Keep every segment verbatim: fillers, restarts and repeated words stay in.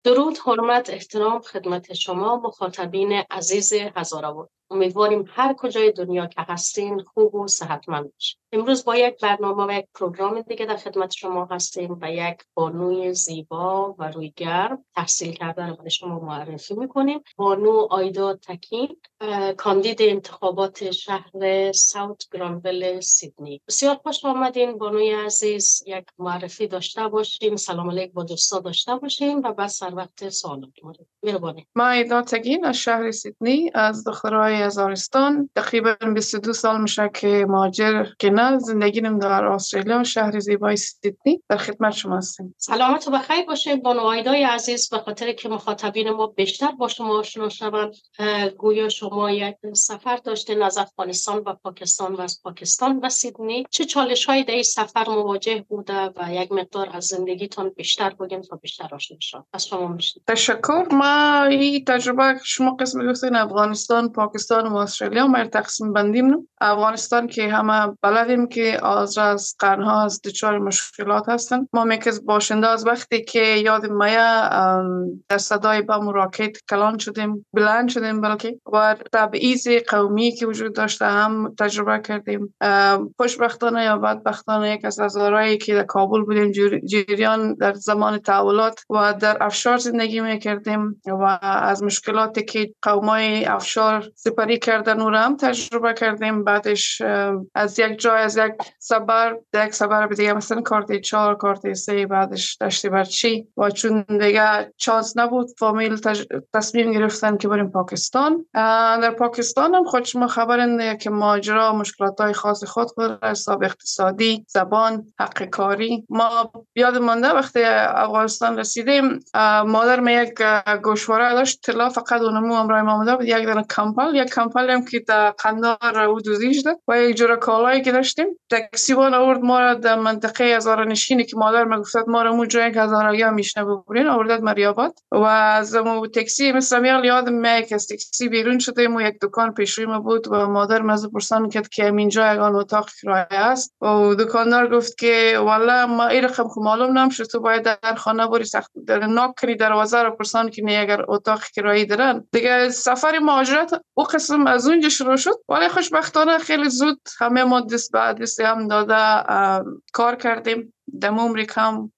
درود، حرمت، احترام خدمت شما مخاطبین عزیز هزارآباد. امیدواریم هر کجای دنیا که هستین خوب و صحتمند باشین. امروز با یک برنامه و یک پروگرام دیگه در خدمت شما هستیم و یک بانوی زیبا و رویگرم تحصیل کرده رو به شما معرفی میکنیم. بانو آیدا تکین، کاندید انتخابات شهر ساوت گرانویل سیدنی. بسیار خوش آمدین بانوی عزیز. یک معرفی داشته باشیم، سلام علیک با دوستا داشته باشیم و بعد سر وقت سوالات داریم. مهربانی. ما آیدا تکین از شهر سیدنی، از دخترای هزارستان. تقریبا بیست و دو سال میشه که مهاجر که نه زندگیم در استرالیا، شهر زیبای سیدنی. در خدمت شما هستیم. سلامت و بخیر باشه بانو آیدای عزیز. به خاطر که مخاطبین ما بیشتر با شما آشنا شوند، گویا شما یک سفر داشتین از افغانستان و پاکستان و از پاکستان و سیدنی. چه چالش‌هایی در این سفر مواجه بوده و یک مقدار از زندگیتون بیشتر بگین تا بیشتر آشنا شوم. از شما میشنوم. تشکر. ما این تجربه شما قسم گفتین افغانستان، پاکستان و استرالیا ما تقسیم بندیم. افغانستان که همه بلدیم که از از قرنها از دچار مشکلات هستن. ما میکز باشنده از وقتی که یاد مایا در صدای بم و راکت کلان شدیم، بلند شدیم، بلکه و تبعیض قومی که وجود داشته هم تجربه کردیم. خوشبختانه یا بدبختانه یک از هزارایی که در کابل بودیم جریان در زمان تحولات و در افشار زندگی میکردیم و از مشکلاتی که قومای افشار سپری کردن و هم تجربه کردیم. بعدش از یک جای از یک سبر در یک سبر دیگه مثلا کارت چهار کارت سه، بعدش دشتی برچی و چون دیگه چانس نبود فامیل تج... تصمیم گرفتن که بریم پاکستان. در پاکستان هم خود شما خبرنده که ماجرا مشکلات خاص خود خود حساب اقتصادی، زبان، حق کاری. ما یاد مانده وقتی افغانستان رسیدیم مادر می یک گوشواره داشت طلا فقط اونمو امرای ما آمده بود، یک دانه کمپل یک کمپل هم که در قندار او دوزیش ده و یک جور کالایی که داشتیم. تاکسیوان آورد ما را در منطقه هزار نشینی که مادر ما گفتد ما را اونجا یک هزاریا میشنه ببرین آوردد مریاباد و از مو تاکسی مثلا میال یادم میاد که از تاکسی بیرون شدیم و یک دکان پیش روی ما بود و مادر مزه پرسان کرد که اینجا یگان اتاق کرایه است و دکاندار گفت که والله ما این رقم خو معلوم نمیشه، تو باید در خانه بری سخت در ناک کنی دروازه رو پرسان کنی اگر اتاق کرایه دارن. دیگه سفر مهاجرت او قسم از اونجا شروع شد، ولی خوشبختانه خیلی زود همه ما دست به دست هم داده کار کردیم. دم امریکا هم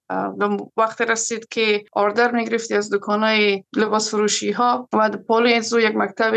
وقت رسید که آردر میگرفتی از دکانای لباس فروشی ها و پولینزو یک مکتب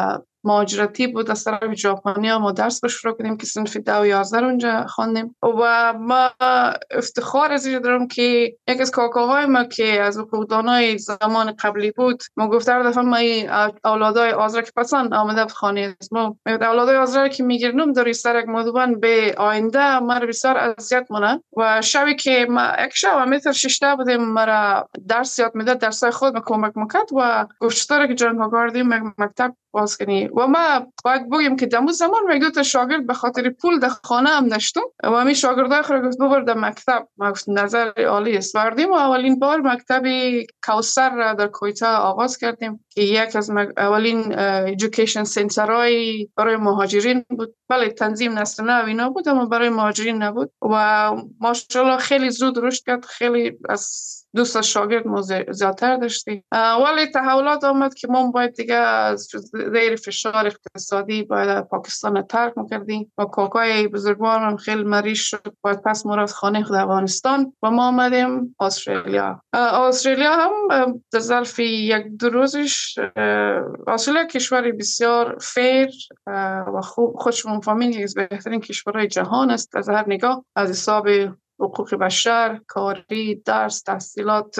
مهاجرتی بود از طرف ژاپنی ها ما درس شروع کردیم که صنف ده و یازده اونجا خواندیم و ما افتخار از این دارم که یک از کاکاهای ما که از حقوقدانای زمان قبلی بود ما گفته هر دفعه ما اولادای آذر که پسند آمده خانه از ما اولادای آذر که میگیرنم داری سر یک مدوبان به آینده مرا بسیار اذیت مونه و شبی که ما یک شب متر ششته بودیم مرا درس یاد میداد درسای خود ما کمک میکرد و گفت چطوره که جان کاردیم مکتب باز کنی و ما باید بگیم که دمو زمان ما دو تا شاگرد به خاطر پول در خانه هم داشتم و می شاگردای خود گفت ببر در مکتب. ما گفت نظر عالی است. بردیم و اولین بار مکتب کوثر را در کویتا آغاز کردیم که یک از اولین ایژوکیشن سنترهای برای مهاجرین بود. بله تنظیم نسل نو اینا بود اما برای مهاجرین نبود و ماشاءالله خیلی زود رشد کرد. خیلی از دوست شاگرد ما زیادتر داشتیم ولی تحولات آمد که ما باید دیگه از زیر فشار اقتصادی باید پاکستان ترک میکردیم و کاکای بزرگوار هم خیلی مریض شد باید پس ما را از خانه خود افغانستان و ما آمدیم استرالیا. استرالیا هم در ظرف یک دو روزش استرالیا کشور بسیار فیر و خوب خودشون فهمید که از بهترین کشورهای جهان است از هر نگاه، از حساب حقوق بشر، کاری، درس، تحصیلات،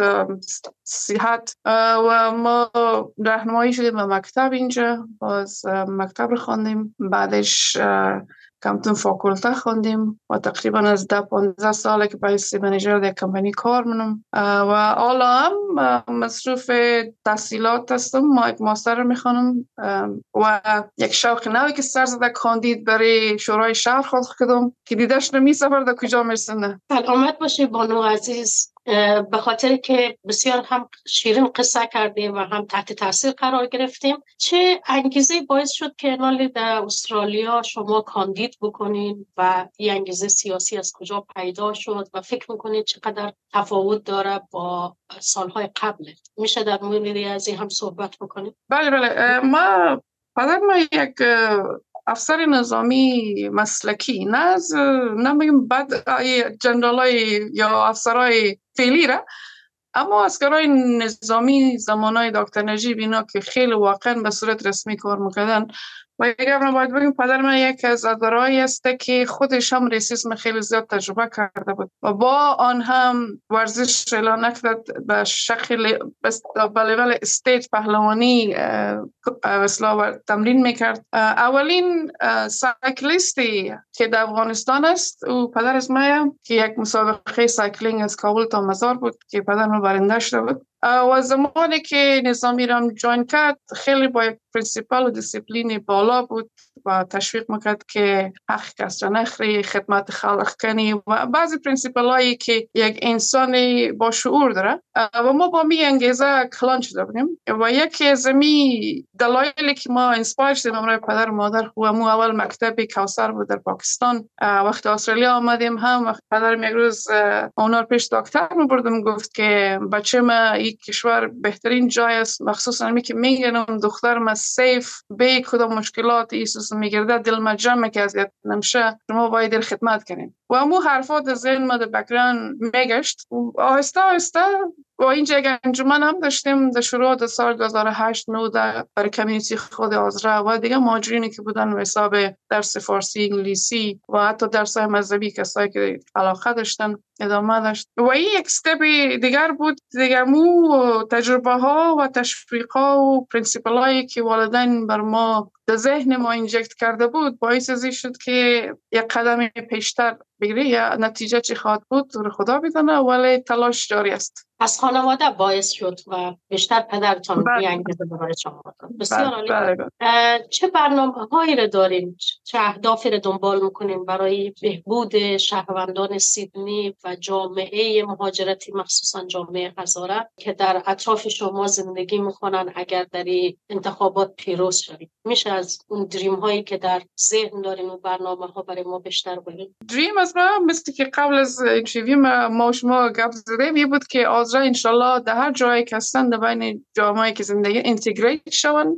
صحت و ما راهنمایی شدیم به مکتب اینجا. باز مکتب رو خواندیم، بعدش کمتون فاکولته خوندیم و تقریبا از ده پانزده ساله که باید منیجر در کمپانی کار منم و حالا هم مصروف تحصیلات هستم. ما یک ماستر رو میخوانم و یک شوق نوی که سر زده کاندید برای شورای شهر خود کردم که دیدش نمی سفر در کجا میرسنه. سلامت باشه بانو عزیز. به خاطر که بسیار هم شیرین قصه کردیم و هم تحت تاثیر قرار گرفتیم. چه انگیزه باعث شد که نالی در استرالیا شما کاندید بکنین و این انگیزه سیاسی از کجا پیدا شد و فکر میکنید چقدر تفاوت داره با سالهای قبل؟ میشه در مورد از این هم صحبت بکنید؟ بله بله. ما پدر ما یک افسر نظامی مسلکی، نه از نمیگم بعد جنرالای یا افسرای فعلی را، اما اسکرای نظامی زمانای دکتر نجیب اینا که خیلی واقعا به صورت رسمی کار میکردن. و اگر ما باید بگیم پدر من یک از ادارایی است که خودش هم ریسیسم خیلی زیاد تجربه کرده بود و با آن هم ورزش اعلان نکرد به شکل به لیول استیت پهلوانی اصلا تمرین میکرد. اولین سایکلیستی که در افغانستان است او پدر از ما که یک مسابقه سایکلینگ از کابل تا مزار بود که پدر ما برنده شده بود. و زمانی که نظامی را جوین کرد خیلی با یک پرینسیپل و دیسیپلین بالا بود و تشویق میکرد که حق کس را نخری، خدمت خلق کنی و بعضی پرینسیپل هایی که یک انسان با شعور داره. و ما با می انگیزه کلان شده بودیم و یکی از می دلایلی که ما انسپایر شدیم امروی پدر و مادر و مو اول مکتب کوثر بود در پاکستان. وقت استرالیا آمدیم هم وقت پدرم یک روز اونار پیش دکتر می بردم گفت که بچه ما این کشور بهترین جای است، مخصوصا همی که میگنم دخترم سیف به کدام مشکلات ایسوس میگرده دل ما جمع که ازیت نمشه شما باید دل خدمت کنیم. و امو حرفات ذهن ما در بکران میگشت و آهسته آهسته و اینجا یک انجمن هم داشتیم در شروع در سال دو هزار و هشت نه برای کمیونیتی خود آزرا و دیگه مهاجرینی که بودن به حساب درس فارسی، انگلیسی و حتی درس های مذهبی کسایی که علاقه داشتن ادامه داشت. و این یک استپ دیگر بود. دیگر مو تجربه ها و تشویق ها و پرینسیپل هایی که والدین بر ما در ذهن ما اینجکت کرده بود باعث ازی شد که یک قدم پیشتر بگیری. یا نتیجه چی خواهد بود رو خدا بدانه ولی تلاش جاری است. از خانواده باعث شد و بیشتر پدرتان بیانگیزه برای شما داد. بسیار عالی. چه برنامه هایی رو داریم، چه اهدافی رو دنبال میکنیم برای بهبود شهروندان سیدنی و جامعه مهاجرتی مخصوصا جامعه هزاره که در اطراف شما زندگی میکنن اگر در انتخابات پیروز شوید؟ میشه از اون دریم هایی که در ذهن دارین و برنامه ها برای ما بیشتر بگید؟ دریم از ما مثل که قبل از اینترویو ما شما گپ زدیم یه بود که آزرا انشالله در هر جایی که هستن در بین جامعه که زندگی اینتگریت شون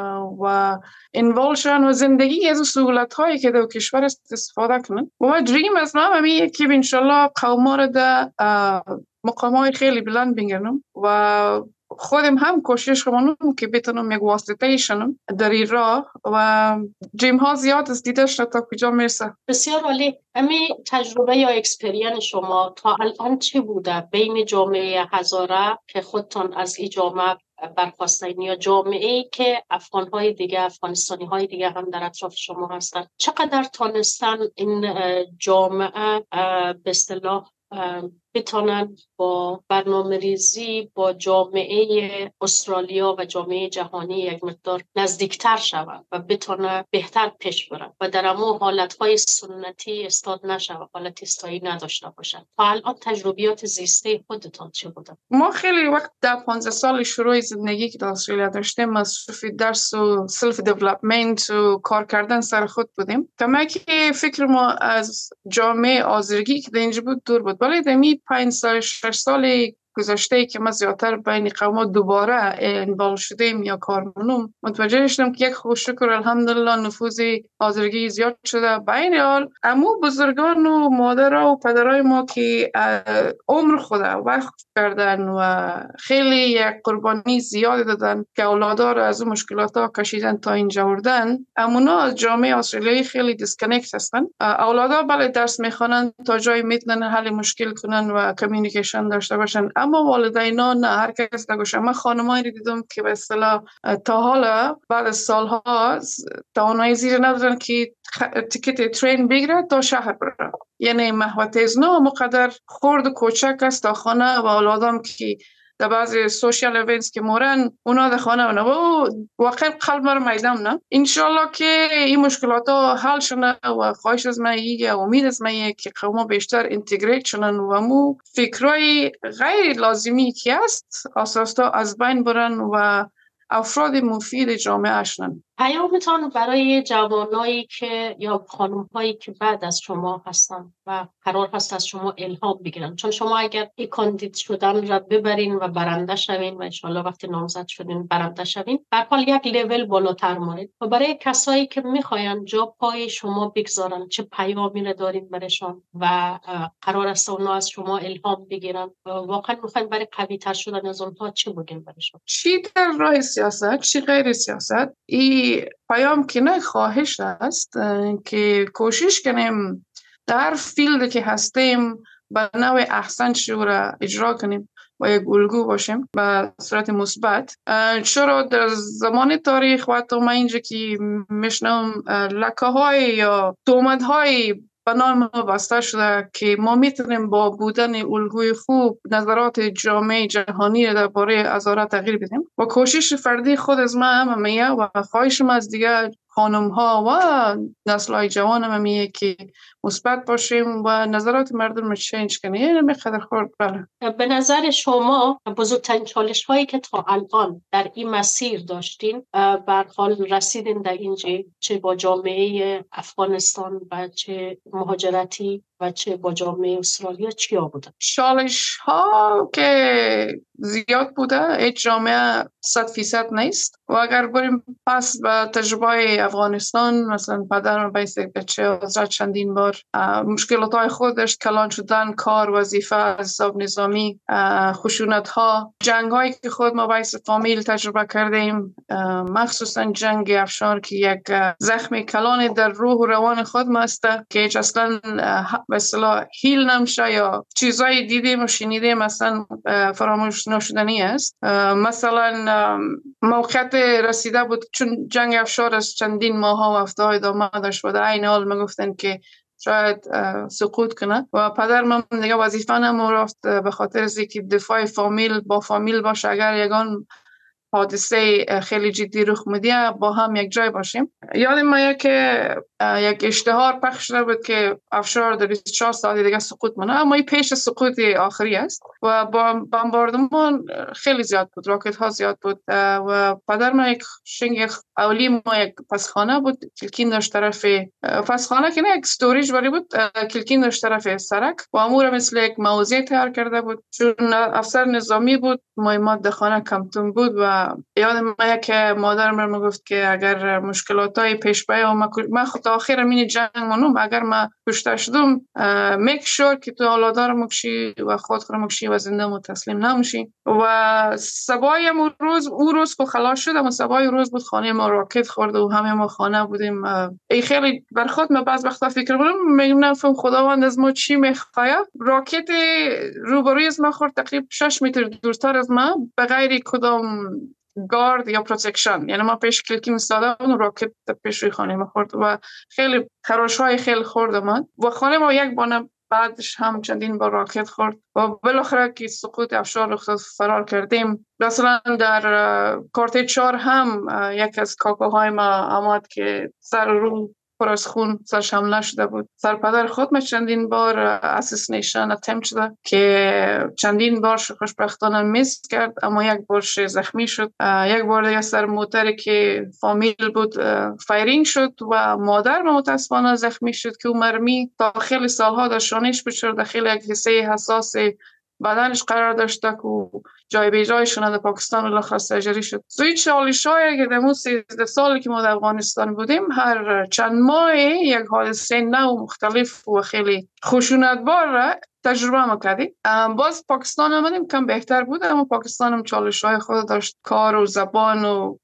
و انوال شون و زندگی از سهولت هایی که در کشور است استفاده کنن. و دریم از ما همیه که انشالله قوم را در مقام های خیلی بلند بگیرم و خودم هم کوشش کنم که بتونم یک واسطه شنم در این راه و دریم ها زیاد از دیدش تا کجا میرسه. بسیار عالی. امی تجربه یا اکسپریانس شما تا الان چه بوده بین جامعه هزاره که خودتان از این جامعه برخواستین یا جامعه‌ای که افغان‌های دیگه، افغانستانی‌های دیگه هم در اطراف شما هستن، چقدر تانستن این جامعه به اصطلاح بتونن با برنامه ریزی با جامعه استرالیا و جامعه جهانی یک مقدار نزدیکتر شوند و بتونن بهتر پیش برن و در امو حالتهای سنتی استاد نشوند، حالت استایی نداشته باشن؟ تا الان تجربیات زیسته خودتان چه بوده؟ ما خیلی وقت در پانزده سال شروع زندگی که در استرالیا داشتیم مصروف درس و سلف دیولپمنت و کار کردن سر خود بودیم. کما که فکر ما از جامعه آذرگی که در اینجا بود دور بود. ولی دمی پنج سال شش سال گذشته که ما زیادتر بین قوما دوباره انوال شدیم یا کار منم متوجه شدم که یک خوش شکر الحمدلله نفوذ آذرگی زیاد شده. بین حال امو بزرگان و مادر و پدرای ما که عمر خود وقت کردن و خیلی یک قربانی زیاد دادن که اولادا رو از مشکلات ها کشیدن تا اینجا بردن، امونا از جامعه استرالیایی خیلی دیسکنکت هستن. اولادا بله درس میخوانن تا جای میتونن حل مشکل کنن و کمیونیکیشن داشته باشن، اما والدینا نه. هر کس نگوشه. من خانمایی رو دیدم که به اصطلاح تا حالا بعد از سالها توانایی زیر ندارن که تیکت ترین بگیره تا شهر بره. یعنی محوطه از نو مقدر خورد و کوچک است تا خانه و اولادام که در بعضی سوشال ایونتس که مورن اونا در خانه من و واقعا قلب مرا میدم نه انشالله که این مشکلات ها حل شنه و خواهش از من یه امید از من که قوما بیشتر انتگریت شنن و مو فکرای غیر لازمی که است اساسا از بین برن و افراد مفید جامعه اشنن. پیامتان برای جوانایی که یا خانم‌هایی که بعد از شما هستن و قرار هست از شما الهام بگیرن، چون شما اگر این کاندید شدن را ببرین و برنده شوین و انشالله وقتی نامزد شدین برنده شوین، به هر حال یک لول بالاتر مارید و برای کسایی که میخواین جا پای شما بگذارن چه پیامی را دارین برشان و قرار است اونا از شما الهام بگیرن، واقعا میخواین برای قوی تر شدن از اونها چه بگین برشان؟ چی در راه سیاست چی غیر سیاست، این پیام که نه خواهش است که کوشش کنیم در فیلد که هستیم به نوع احسن شو اجرا کنیم و یک الگو باشیم به صورت مثبت. چرا در زمان تاریخ و تو ما اینجا که میشنم لکه های یا تومد های به نام ما بسته شده که ما میتونیم با بودن الگوی خوب نظرات جامعه جهانی درباره عذارا تغییر بدیم و کوشش فردی خود از ما هم میه و خواهشم از دیگر خانم ها و نسل‌های جوان هم میه که مثبت باشیم و نظرات مردم رو چینج کنیم. یعنی میقدر خورد. بله. به نظر شما بزرگترین چالش هایی که تا الان در این مسیر داشتین بر حال رسیدین در اینجا، چه با جامعه افغانستان و چه مهاجرتی و چه با جامعه استرالیا، چیا بوده؟ چالش ها که زیاد بوده، هیچ جامعه صد فیصد نیست و اگر بریم پس به تجربه افغانستان، مثلا پدرم بیست یک بچه حضرت چندین بار مشکلات های خودش، کلان شدن، کار، وظیفه، حساب نظامی، خشونت ها، جنگ هایی که خود ما بیست فامیل تجربه کردیم، مخصوصا جنگ افشار که یک زخم کلان در روح و روان خود ما است که هیچ اصلا به اصطلاح هیل نمیشه یا چیزایی دیدیم و شنیدیم مثلا فراموش نشدنی است. مثلا موقعیت رسیده بود چون جنگ افشار از چندین ماه و هفته های ادامه داشت و در این حال میگفتن که شاید سقوط کنه و پدر من دیگه وظیفه نمورفت به خاطر از اینکه دفاع فامیل با فامیل باشه، اگر یگان حادثه خیلی جدی رخ میده با هم یک جای باشیم. یادم میاد که یک اشتهار پخش شده بود که افشار در بیست و چهار ساعت دیگه سقوط منه، اما این پیش سقوط آخری است و با بمباردمان خیلی زیاد بود، راکت ها زیاد بود و پدر من یک شنگ اولی ما یک پسخانه بود، کلکین داشت طرف پسخانه که نه یک استوریج ولی بود، کلکین داشت طرف سرک و امور مثل یک موضع تیار کرده بود. چون افسر نظامی بود، مهمات در خانه کمتون بود و یادم میاد که مادرم می گفت که اگر مشکلاتای پیش بیاد و من خود آخر مین جنگ منم اگر ما کشته شدم میک شور که تو اولادار مکشی و خود خود مکشی و زنده مو تسلیم نمیشی. و سبای امون روز او روز که خلاص شدم و سبای روز بود خانه ما راکت خورد و همه ما خانه بودیم. ای خیلی بر خود من بعض وقتا فکر میکنم میگم نفهم خداوند از ما چی میخواد. راکت روبروی از ما خورد تقریبا شش متر دورتر از ما به غیر کدام گارد یا پروتکشن، یعنی ما پیش کلکی ایستاده و راکت پیش روی خانه ما خورد و خیلی خراش های خیلی خورد آمد و خانه ما یک بانه بعدش هم چندین بار راکت خورد و بالاخره که سقوط افشار رخ داد فرار کردیم. مثلا در کارت چهار هم یک از کاکاهای ما آمد که سر رو پر از خون سرش حمله شده بود. سرپدر خود ما چندین بار اساسینیشن اتمپت شده که چندین بار خوشبختانه میس کرد، اما یک بارش زخمی شد. یک بار دیگه سر موتری که فامیل بود فایرینگ شد و مادر متاسفانه زخمی شد که او مرمی تا خیلی سالها در شانش بچرد، خیلی یک حسه حساس بدنش قرار داشته که جای به جای شنده پاکستان بالاخره سرجری شد. زوی چالش های که در سیزده سالی که ما در افغانستان بودیم هر چند ماه یک حادثه نو مختلف و خیلی خشونتبار را تجربه ما کردیم. باز پاکستان آمدیم کم بهتر بود، اما پاکستان هم چالش های خود داشت، کار و زبان و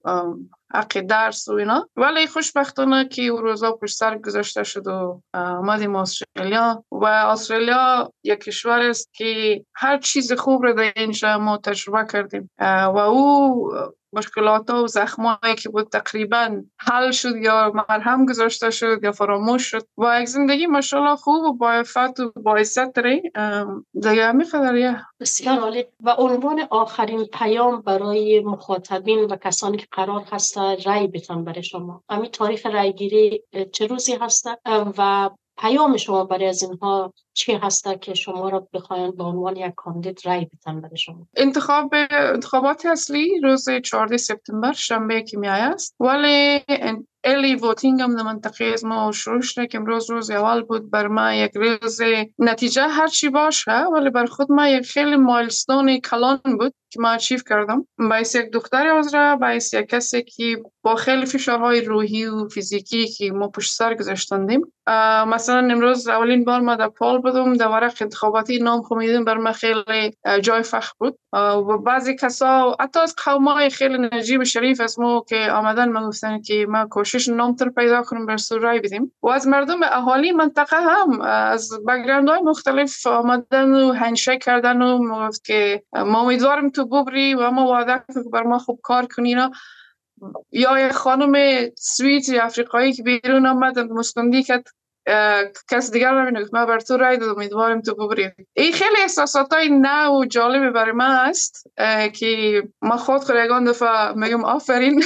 حق درس و اینا، ولی خوشبختانه که او روزا پشت سر گذاشته شد و آمدیم استرالیا و استرالیا یک کشور است که هر چیز خوب رو در اینجا ما تجربه کردیم و او مشکلات و زخمایی که بود تقریبا حل شد یا مرهم گذاشته شد یا فراموش شد و یک زندگی ماشاءالله خوب و با عفت و با عزت داری دیگه همین قدریه. بسیار عالی. و عنوان آخرین پیام برای مخاطبین و کسانی که قرار هست رای بدن برای شما، همین تاریخ رای گیری چه روزی هست و پیام شما برای از اینها چی هست که شما را بخواین به عنوان یک کاندید رای بدن برای شما؟ انتخاب انتخابات اصلی روز چهاردهم سپتامبر شنبه که میای است، ولی الی ووتینگ هم در منطقه از ما شروع شده که امروز روز اول بود. بر ما یک روز نتیجه هر چی باشه، ولی بر خود ما یک خیلی مایلستون کلان بود که ما اچیو کردم. باعث یک دختر عذرا، باعث یک کسی که با خیلی فشارهای روحی و فیزیکی که ما پشت سر گذاشتندیم. مثلا امروز اولین بار ما در پول بودم، در ورق انتخاباتی نام خمیدیم، بر ما خیلی جای فخر بود. و بعضی کسا حتی از قومای خیلی نجیب شریف از ما که آمدن ما گفتن که ما کوشش نام تر پیدا کنیم بر سورای بدیم و از مردم اهالی منطقه هم از بک‌گراند‌های مختلف آمدن و هندشیک کردن و گفت که ما امیدواریم تو ببری و ما وعده که بر ما خوب کار کنین. یا یک خانم سوئیت افریقایی که بیرون آمد مستندی که کس دیگر نمی‌بینه ما بر تو رای داد امیدواریم تو ببری. این خیلی احساساتای نو و جالب برای من است که ما خود خود یگان دفعه میگم آفرین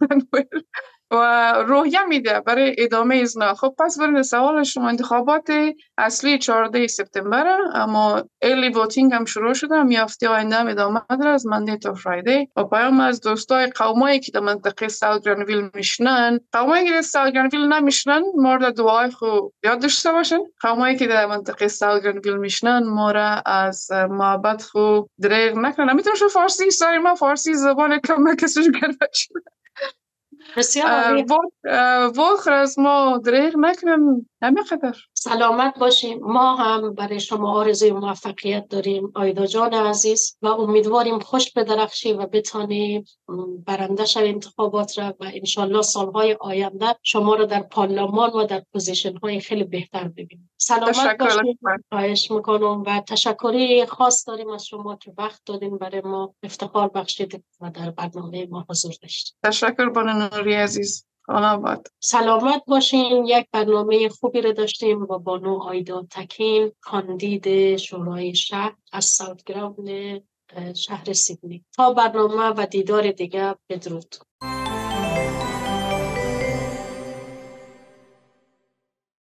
و روحیه میده برای ادامه ازنا. خب پس برین سوال شما، انتخابات اصلی چهاردهم سپتامبر، اما ایرلی ووتینگ هم شروع شده، هم هفته آینده هم ادامه داره از ماندی تا فرایدی. و پیام از دوستای قومایی که در منطقه ساوت گرانویل میشنن، قومایی که در ساوت گرانویل نمیشنن مورد دعای خود یاد داشته باشن. قومایی که در منطقه ساوت گرانویل میشنن مورد از محبت خود دریغ نکنن. میتونم شو فارسی ساری ما فارسی زبان کم کسیش کرده بسیار وقت از ما دریغ نکنم. همه قدر سلامت باشیم. ما هم برای شما آرزوی موفقیت داریم آیدا جان عزیز و امیدواریم خوش بدرخشی و بتانی برنده شوی انتخابات را و انشالله سالهای آینده شما را در پارلمان و در پوزیشن های خیلی بهتر ببینیم. سلامت باشیم. خواهش میکنم و تشکری خاص داریم از شما که وقت دادین برای ما، افتخار بخشید و در برنامه ما حضور داشتید. تشکر بانو نوری عزیز. آباد. سلامت باشین. یک برنامه خوبی رو داشتیم با بانو آیدا تکین، کاندید شورای شهر از ساوت گراوند شهر سیدنی. تا برنامه و دیدار دیگه، بدرود.